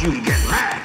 you to get mad.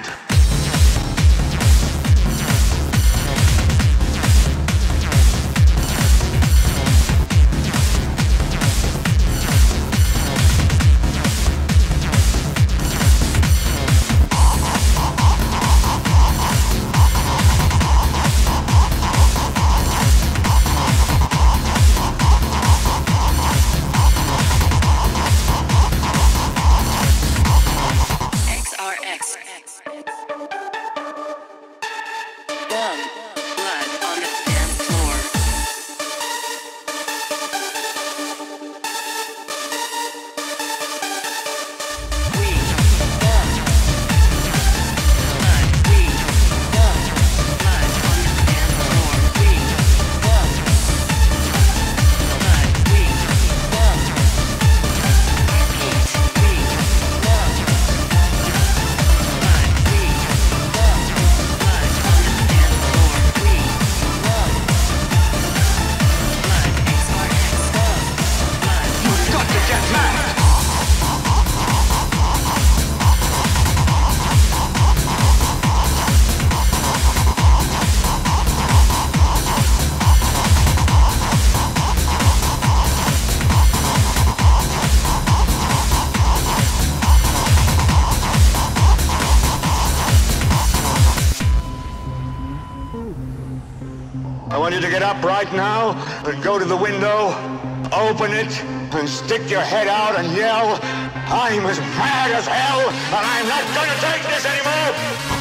I want you to get up right now and go to the window, open it, and stick your head out and yell, "I'm as mad as hell, and I'm not gonna take this anymore!"